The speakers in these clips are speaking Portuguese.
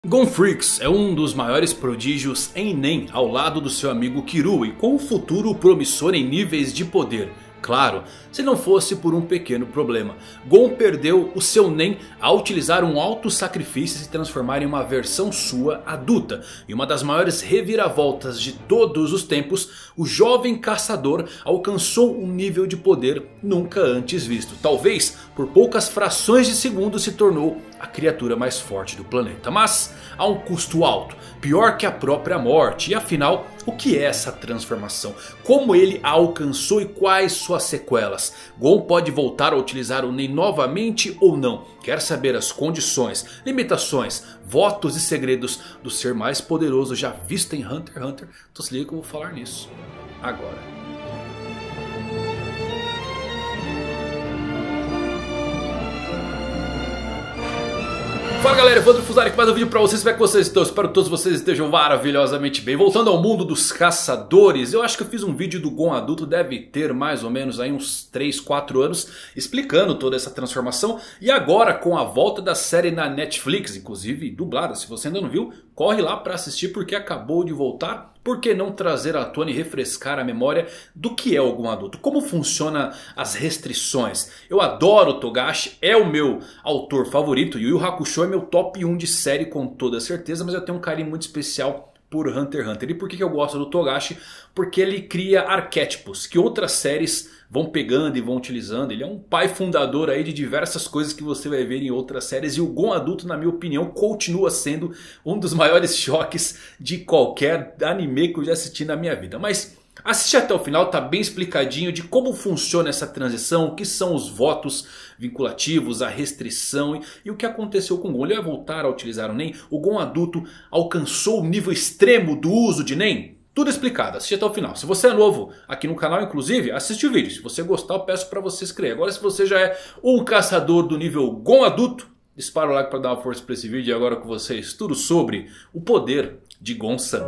Gon Freaks é um dos maiores prodígios em Nen ao lado do seu amigo Kirua e com um futuro promissor em níveis de poder. Claro, se não fosse por um pequeno problema. Gon perdeu o seu Nen ao utilizar um alto sacrifício e se transformar em uma versão sua adulta. E uma das maiores reviravoltas de todos os tempos, o jovem caçador alcançou um nível de poder nunca antes visto. Talvez por poucas frações de segundo se tornou a criatura mais forte do planeta. Mas a um custo alto, pior que a própria morte. E afinal, o que é essa transformação? Como ele a alcançou e quais suas sequelas? Gon pode voltar a utilizar o Nen novamente ou não? Quer saber as condições, limitações, votos e segredos do ser mais poderoso já visto em Hunter x Hunter? Então se liga que eu vou falar nisso agora. Fala galera, Evandro Fusari aqui mais um vídeo pra vocês, como é que vocês estão? Espero que todos vocês estejam maravilhosamente bem. Voltando ao mundo dos caçadores, eu acho que eu fiz um vídeo do Gon adulto, deve ter mais ou menos aí uns 3, 4 anos, explicando toda essa transformação. E agora com a volta da série na Netflix, inclusive dublada, se você ainda não viu, corre lá pra assistir porque acabou de voltar. Por que não trazer à tona e refrescar a memória do que é o Gon adulto? Como funciona as restrições? Eu adoro Togashi, é o meu autor favorito. Yu Yu Hakusho é meu top 1 de série com toda certeza. Mas eu tenho um carinho muito especial por Hunter x Hunter. E por que eu gosto do Togashi? Porque ele cria arquétipos que outras séries vão pegando e vão utilizando. Ele é um pai fundador aí de diversas coisas que você vai ver em outras séries. E o Gon adulto, na minha opinião, continua sendo um dos maiores choques de qualquer anime que eu já assisti na minha vida. Mas assiste até o final, tá bem explicadinho de como funciona essa transição, o que são os votos vinculativos, a restrição e o que aconteceu com o Gon. Ele vai voltar a utilizar o Nen? O Gon adulto alcançou o nível extremo do uso de Nen? Tudo explicado, assiste até o final. Se você é novo aqui no canal, inclusive, assiste o vídeo. Se você gostar, eu peço para você se inscrever. Agora, se você já é um caçador do nível Gon adulto, dispara o like para dar uma força para esse vídeo. E agora com vocês, tudo sobre o poder de Gon-san.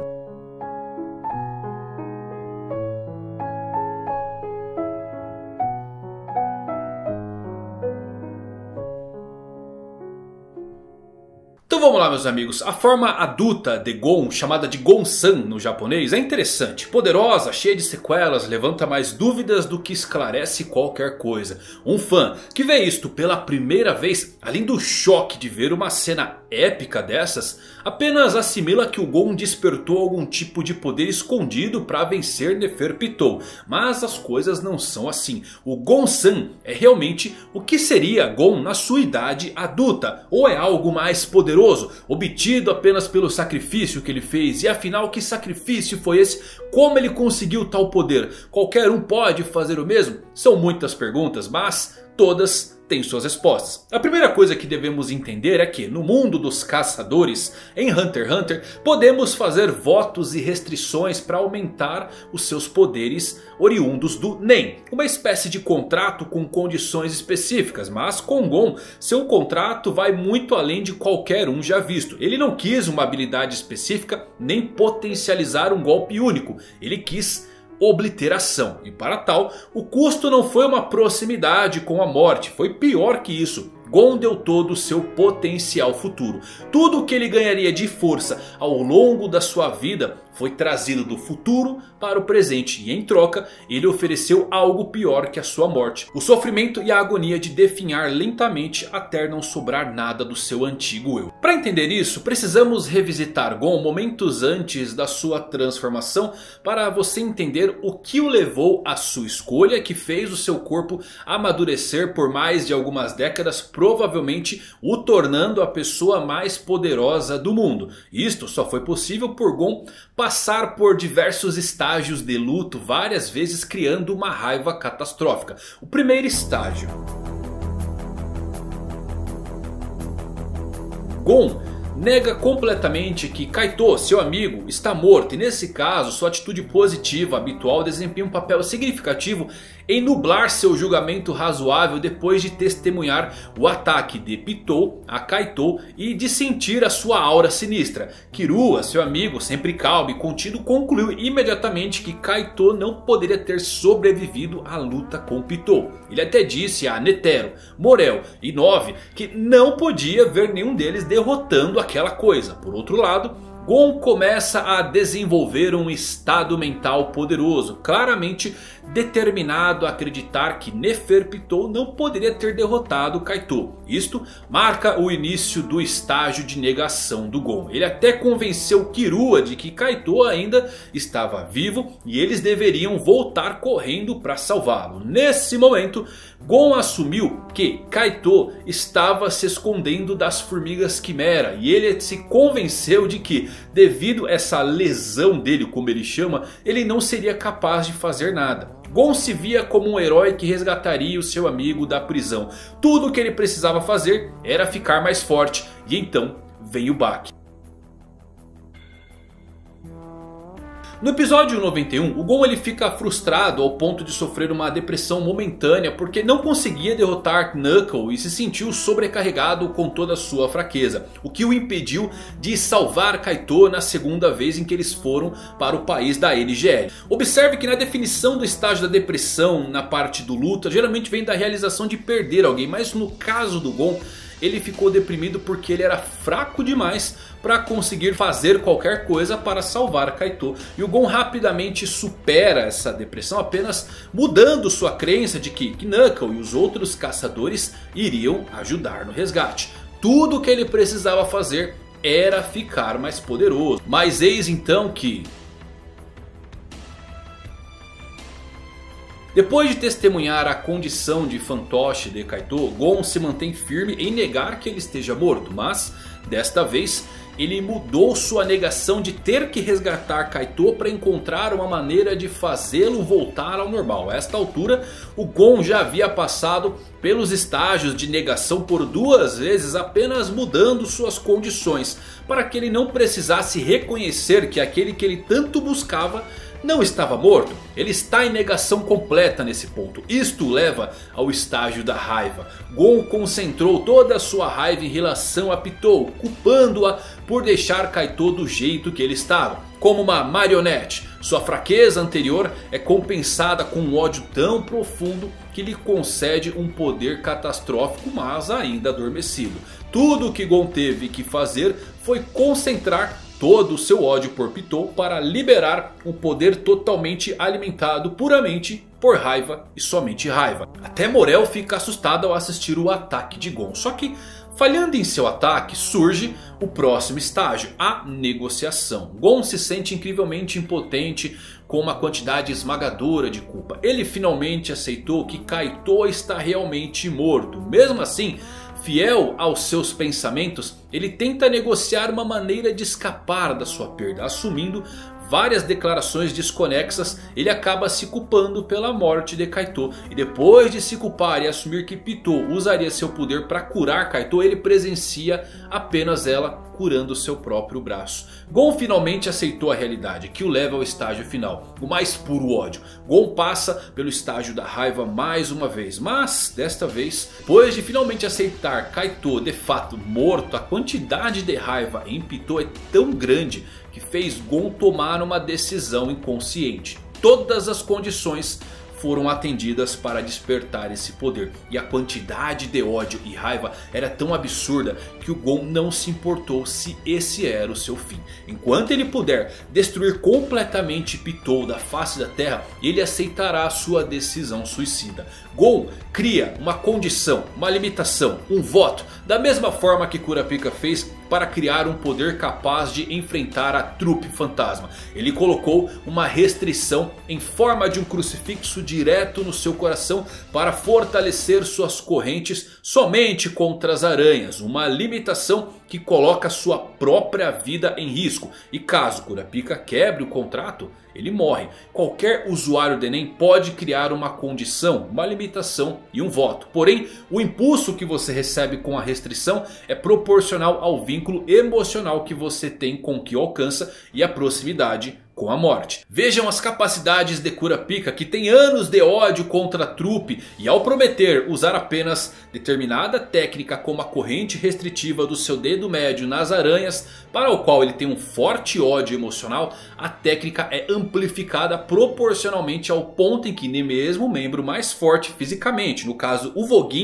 Então vamos lá meus amigos, a forma adulta de Gon, chamada de Gon-san no japonês, é interessante, poderosa, cheia de sequelas, levanta mais dúvidas do que esclarece qualquer coisa. Um fã que vê isto pela primeira vez, além do choque de ver uma cena épica dessas, apenas assimila que o Gon despertou algum tipo de poder escondido para vencer Neferpitou. Mas as coisas não são assim. O Gon-san é realmente o que seria Gon na sua idade adulta, ou é algo mais poderoso, obtido apenas pelo sacrifício que ele fez? E afinal, que sacrifício foi esse? Como ele conseguiu tal poder? Qualquer um pode fazer o mesmo? São muitas perguntas, mas todas têm suas respostas. A primeira coisa que devemos entender é que no mundo dos caçadores, em Hunter x Hunter, podemos fazer votos e restrições para aumentar os seus poderes oriundos do Nen. Uma espécie de contrato com condições específicas, mas com Gon, seu contrato vai muito além de qualquer um já visto. Ele não quis uma habilidade específica, nem potencializar um golpe único. Ele quis obliteração. E para tal, o custo não foi uma proximidade com a morte. Foi pior que isso. Gon deu todo o seu potencial futuro. Tudo o que ele ganharia de força ao longo da sua vida foi trazido do futuro para o presente. E em troca, ele ofereceu algo pior que a sua morte. O sofrimento e a agonia de definhar lentamente até não sobrar nada do seu antigo eu. Para entender isso, precisamos revisitar Gon momentos antes da sua transformação, para você entender o que o levou à sua escolha, que fez o seu corpo amadurecer por mais de algumas décadas, provavelmente o tornando a pessoa mais poderosa do mundo. Isto só foi possível por Gon passar por diversos estágios de luto, várias vezes criando uma raiva catastrófica. O primeiro estágio: Gon nega completamente que Kaito, seu amigo, está morto. E nesse caso, sua atitude positiva habitual desempenha um papel significativo em nublar seu julgamento razoável depois de testemunhar o ataque de Pitou a Kaito e de sentir a sua aura sinistra. Kirua, seu amigo, sempre calmo e contido, concluiu imediatamente que Kaito não poderia ter sobrevivido à luta com Pitou. Ele até disse a Netero, Morel e Nove que não podia ver nenhum deles derrotando aquele aquela coisa. Por outro lado, Gon começa a desenvolver um estado mental poderoso, claramente determinado a acreditar que Neferpitou não poderia ter derrotado Kaito. Isto marca o início do estágio de negação do Gon. Ele até convenceu Killua de que Kaito ainda estava vivo e eles deveriam voltar correndo para salvá-lo. Nesse momento, Gon assumiu que Kaito estava se escondendo das formigas quimera e ele se convenceu de que, devido a essa lesão dele, como ele chama, ele não seria capaz de fazer nada. Gon se via como um herói que resgataria o seu amigo da prisão. Tudo o que ele precisava fazer era ficar mais forte e então vem o baque. No episódio 91, o Gon ele fica frustrado ao ponto de sofrer uma depressão momentânea porque não conseguia derrotar Knuckle e se sentiu sobrecarregado com toda a sua fraqueza, o que o impediu de salvar Kaito na segunda vez em que eles foram para o país da NGL. Observe que na definição do estágio da depressão na parte do luta geralmente vem da realização de perder alguém, mas no caso do Gon, ele ficou deprimido porque ele era fraco demais para conseguir fazer qualquer coisa para salvar Kaito. E o Gon rapidamente supera essa depressão apenas mudando sua crença de que Knuckle e os outros caçadores iriam ajudar no resgate. Tudo o que ele precisava fazer era ficar mais poderoso. Mas eis então que... depois de testemunhar a condição de fantoche de Kaito, Gon se mantém firme em negar que ele esteja morto. Mas desta vez ele mudou sua negação de ter que resgatar Kaito para encontrar uma maneira de fazê-lo voltar ao normal. A esta altura o Gon já havia passado pelos estágios de negação por 2 vezes, apenas mudando suas condições, para que ele não precisasse reconhecer que aquele que ele tanto buscava não estava morto. Ele está em negação completa nesse ponto. Isto leva ao estágio da raiva. Gon concentrou toda a sua raiva em relação a Pitou, culpando-a por deixar Kaito do jeito que ele estava, como uma marionete. Sua fraqueza anterior é compensada com um ódio tão profundo que lhe concede um poder catastrófico, mas ainda adormecido. Tudo o que Gon teve que fazer foi concentrar todo o seu ódio por Pitou para liberar um poder totalmente alimentado puramente por raiva e somente raiva. Até Morel fica assustado ao assistir o ataque de Gon. Só que, falhando em seu ataque, surge o próximo estágio, a negociação. Gon se sente incrivelmente impotente com uma quantidade esmagadora de culpa. Ele finalmente aceitou que Kaito está realmente morto. Mesmo assim, fiel aos seus pensamentos, ele tenta negociar uma maneira de escapar da sua perda. Assumindo várias declarações desconexas, ele acaba se culpando pela morte de Kaito. E depois de se culpar e assumir que Pitou usaria seu poder para curar Kaito, ele presencia apenas ela curando seu próprio braço. Gon finalmente aceitou a realidade, que o leva ao estágio final, o mais puro ódio. Gon passa pelo estágio da raiva mais uma vez, mas desta vez, depois de finalmente aceitar Kaito de fato morto, a quantidade de raiva em Pitou é tão grande que fez Gon tomar uma decisão inconsciente. Todas as condições foram atendidas para despertar esse poder. E a quantidade de ódio e raiva era tão absurda que o Gon não se importou se esse era o seu fim. Enquanto ele puder destruir completamente Pitou da face da terra, ele aceitará a sua decisão suicida. Gon cria uma condição, uma limitação, um voto, da mesma forma que Kurapika fez para criar um poder capaz de enfrentar a trupe fantasma. Ele colocou uma restrição em forma de um crucifixo direto no seu coração para fortalecer suas correntes somente contra as aranhas. Uma limitação que coloca sua própria vida em risco. E caso Kurapika quebre o contrato, ele morre. Qualquer usuário do Enem pode criar uma condição, uma limitação e um voto. Porém, o impulso que você recebe com a restrição é proporcional ao vínculo emocional que você tem com o que alcança e a proximidade com a morte. Vejam as capacidades de Kurapika, que tem anos de ódio contra a trupe, e ao prometer usar apenas determinada técnica como a corrente restritiva do seu dedo médio nas aranhas, para o qual ele tem um forte ódio emocional, a técnica é amplificada proporcionalmente ao ponto em que nem mesmo o membro mais forte fisicamente, no caso o Voguin,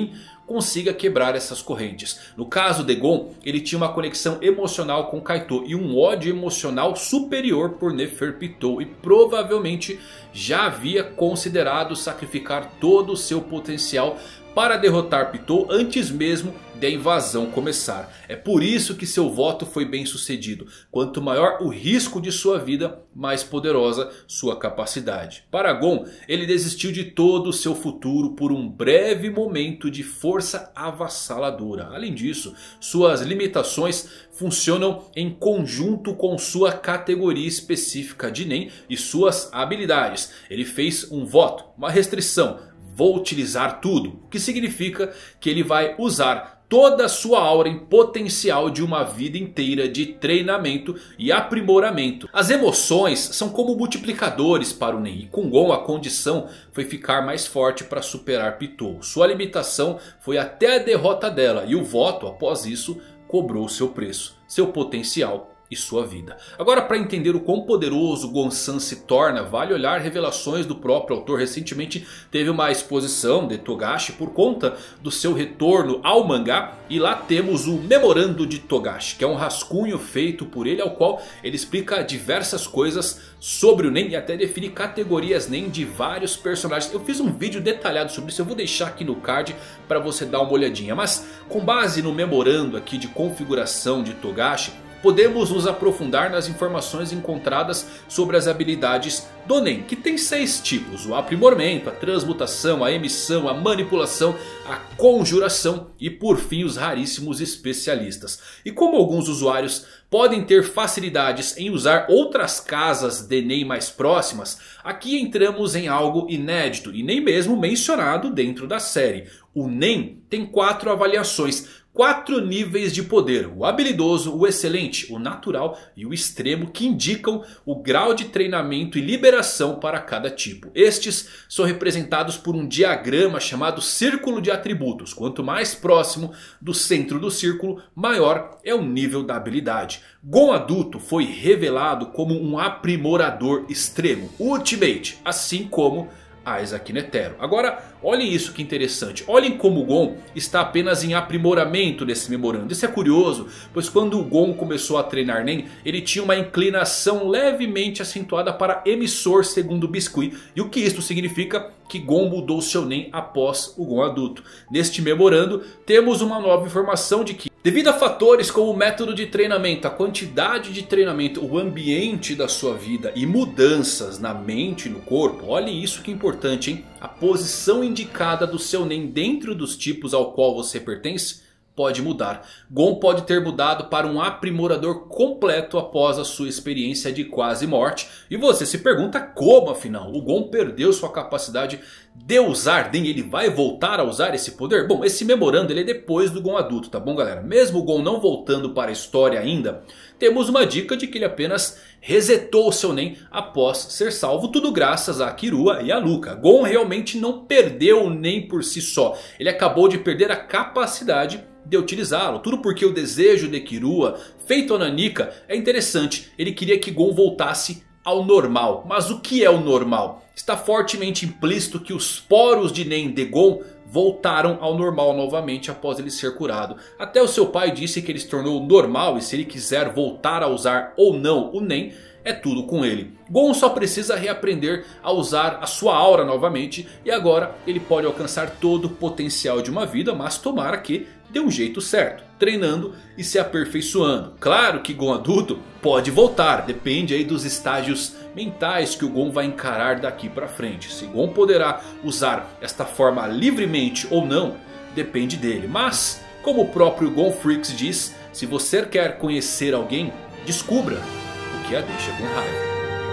consiga quebrar essas correntes. No caso de Gon, ele tinha uma conexão emocional com Kaito e um ódio emocional superior por Neferpitou. E provavelmente já havia considerado sacrificar todo o seu potencial para derrotar Pitou antes mesmo da invasão começar. É por isso que seu voto foi bem sucedido. Quanto maior o risco de sua vida, mais poderosa sua capacidade. Para Gon, ele desistiu de todo o seu futuro por um breve momento de força avassaladora. Além disso, suas limitações funcionam em conjunto com sua categoria específica de Nen e suas habilidades. Ele fez um voto, uma restrição. Vou utilizar tudo, o que significa que ele vai usar toda a sua aura em potencial de uma vida inteira de treinamento e aprimoramento. As emoções são como multiplicadores para o Nen. E com Gon a condição foi ficar mais forte para superar Pitou. Sua limitação foi até a derrota dela. E o voto após isso cobrou seu preço, seu potencial e sua vida. Agora, para entender o quão poderoso Gon-san se torna, vale olhar revelações do próprio autor. Recentemente teve uma exposição de Togashi por conta do seu retorno ao mangá. E lá temos o Memorando de Togashi, que é um rascunho feito por ele, ao qual ele explica diversas coisas sobre o Nen e até define categorias Nen de vários personagens. Eu fiz um vídeo detalhado sobre isso, eu vou deixar aqui no card para você dar uma olhadinha. Mas com base no memorando aqui de configuração de Togashi, podemos nos aprofundar nas informações encontradas sobre as habilidades do Nen, que tem 6 tipos: o aprimoramento, a transmutação, a emissão, a manipulação, a conjuração e por fim os raríssimos especialistas. E como alguns usuários podem ter facilidades em usar outras casas de Nen mais próximas, aqui entramos em algo inédito e nem mesmo mencionado dentro da série. O Nen tem 4 avaliações. 4 níveis de poder: o habilidoso, o excelente, o natural e o extremo, que indicam o grau de treinamento e liberação para cada tipo. Estes são representados por um diagrama chamado Círculo de Atributos. Quanto mais próximo do centro do círculo, maior é o nível da habilidade. Gon adulto foi revelado como um aprimorador extremo, Ultimate, assim como Isaac Netero. Agora olhem isso que interessante. Olhem como o Gon está apenas em aprimoramento nesse memorando. Isso é curioso, pois quando o Gon começou a treinar Nen, ele tinha uma inclinação levemente acentuada para emissor segundo o Biscuit. E o que isso significa? Que Gon mudou seu Nen após o Gon adulto. Neste memorando temos uma nova informação de que, devido a fatores como o método de treinamento, a quantidade de treinamento, o ambiente da sua vida e mudanças na mente e no corpo, olhem isso que é importante, hein? A posição indicada do seu Nen dentro dos tipos ao qual você pertence pode mudar. Gon pode ter mudado para um aprimorador completo após a sua experiência de quase morte. E você se pergunta como afinal o Gon perdeu sua capacidade de usar Nen? Ele vai voltar a usar esse poder? Bom, esse memorando ele é depois do Gon adulto, tá bom galera? Mesmo o Gon não voltando para a história ainda, temos uma dica de que ele apenas resetou o seu Nen após ser salvo. Tudo graças a Killua e a Luca. Gon realmente não perdeu o Nen por si só. Ele acabou de perder a capacidade de utilizá-lo. Tudo porque o desejo de Killua, feito a Nanika, é interessante. Ele queria que Gon voltasse ao normal. Mas o que é o normal? Está fortemente implícito que os poros de Nen de Gon voltaram ao normal novamente após ele ser curado. Até o seu pai disse que ele se tornou normal e se ele quiser voltar a usar ou não o Nen, é tudo com ele. Gon só precisa reaprender a usar a sua aura novamente. E agora ele pode alcançar todo o potencial de uma vida. Mas tomara que dê um jeito certo, treinando e se aperfeiçoando. Claro que Gon adulto pode voltar. Depende aí dos estágios mentais que o Gon vai encarar daqui pra frente. Se Gon poderá usar esta forma livremente ou não, depende dele. Mas, como o próprio Gon Freaks diz, se você quer conhecer alguém, descubra o que a deixa com raiva.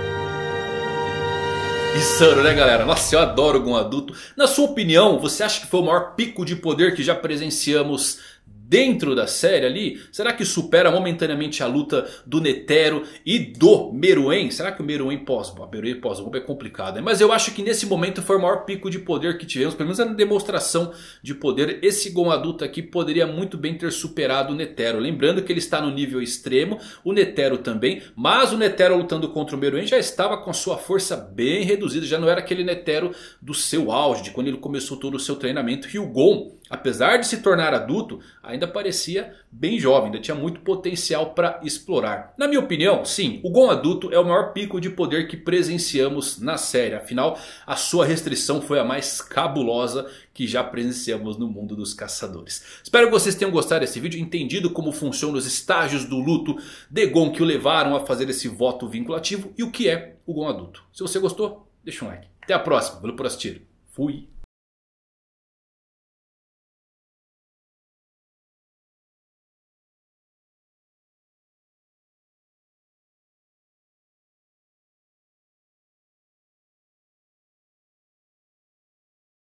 Insano, né galera? Nossa, eu adoro o Gon adulto. Na sua opinião, você acha que foi o maior pico de poder que já presenciamos dentro da série ali? Será que supera momentaneamente a luta do Netero e do Meruem? Será que o Meruem pós-bomba é complicado, hein? Mas eu acho que nesse momento foi o maior pico de poder que tivemos. Pelo menos na demonstração de poder. Esse Gon adulto aqui poderia muito bem ter superado o Netero. Lembrando que ele está no nível extremo. O Netero também. Mas o Netero lutando contra o Meruem já estava com a sua força bem reduzida. Já não era aquele Netero do seu auge, de quando ele começou todo o seu treinamento. E o Gon apesar de se tornar adulto, ainda parecia bem jovem, ainda tinha muito potencial para explorar. Na minha opinião, sim, o Gon adulto é o maior pico de poder que presenciamos na série. Afinal, a sua restrição foi a mais cabulosa que já presenciamos no mundo dos caçadores. Espero que vocês tenham gostado desse vídeo, entendido como funcionam os estágios do luto de Gon que o levaram a fazer esse voto vinculativo e o que é o Gon adulto. Se você gostou, deixa um like. Até a próxima, valeu por assistir. Fui!